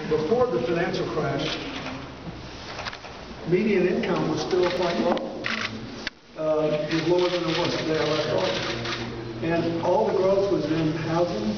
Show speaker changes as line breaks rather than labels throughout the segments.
before the financial crash, median income was still quite low. It was lower than it was today, I last thought. And all the growth was in housing,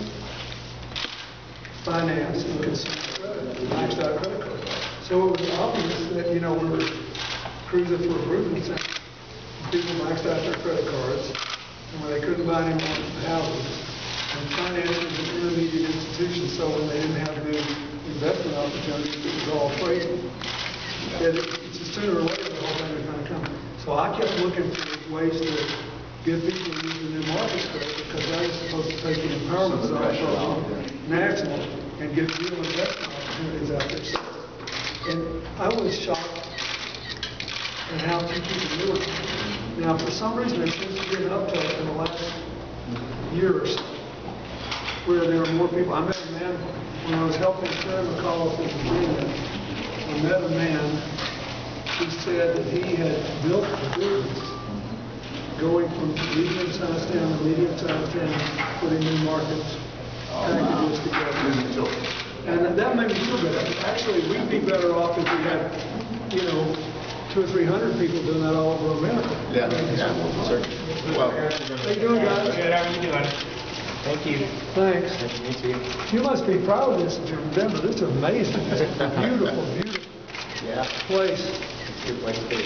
finance, and consumer credit, maxed out credit cards. So it was obvious that, we were cruising for improvements. People maxed out their credit cards, and when they couldn't buy any more houses, and financing was an intermediate institution, so when they didn't have new investment opportunities, it was all crazy. It's just sooner or later the whole thing was going to come. So I kept looking for ways to get people to use the new market space, because that was supposed to take the empowerment side from national and get real investment opportunities out there. And I was shocked at how few people do it. Now, for some reason, there seems to be an uptake in the last year or so, where there are more people. I met a man when I was helping Sarah McCall in Virginia. I met a man who said that he had built a business going from medium-sized town to medium-sized town, putting new markets, packages together. And that made me feel better. Actually, we'd be better off if we had, 200 or 300 people doing that all over America.
Yeah, certainly. Well,
how you doing, guys?
Good, how are you doing? Thank you.
Thanks.
Nice to meet you.
You must be proud of this in Denver. This is amazing. It's a beautiful, beautiful place.
It's a good place to be.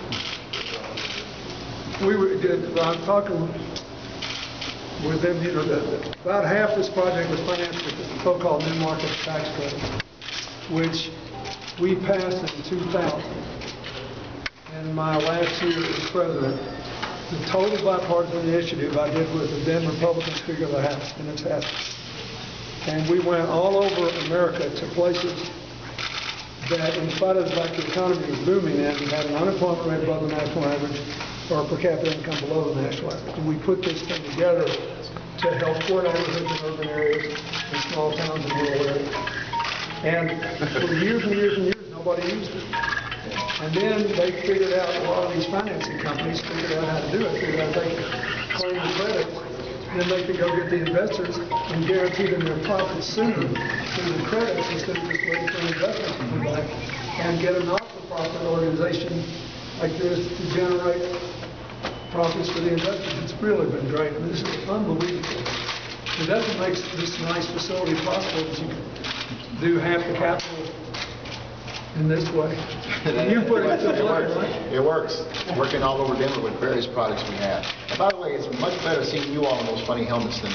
I'm talking with them, about half this project was financed with the so-called new market tax credit, which we passed in 2000. And my last year as president, the total bipartisan initiative I did with the then Republican Speaker of the House, and it's happened. And we went all over America to places that, in spite of the fact the economy was booming and we had an unemployment rate above the national average or per capita income below the national average. And we put this thing together to help poor neighborhoods in urban areas and small towns and rural areas. And for years and years and years, nobody used it. And then they figured out, a lot of these financing companies figured out how to do it. Figured out they could claim the credit, and then they could go get the investors and guarantee them their profits sooner through the credits instead of just waiting for an investment to come back, and get a not-for-profit organization like this to generate profits for the investors. It's really been great. I mean, this is unbelievable. And that's what makes this nice facility possible, is you can do half the capital in this way. You put it to work, right?
It works. It's working all over Denver with various products we have. And by the way, it's much better seeing you all in those funny helmets than...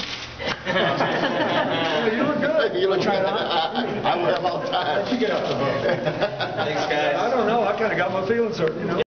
You look good.
You look good. I wear them all the time.
How'd you get up the hook? Thanks, guys.
I don't know. I kind of got my feelings hurt,